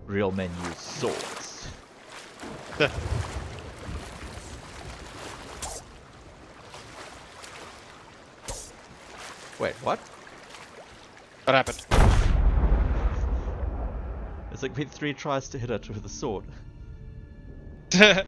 Real men use swords. Wait, what? What happened? It's like been 3 tries to hit it with a sword.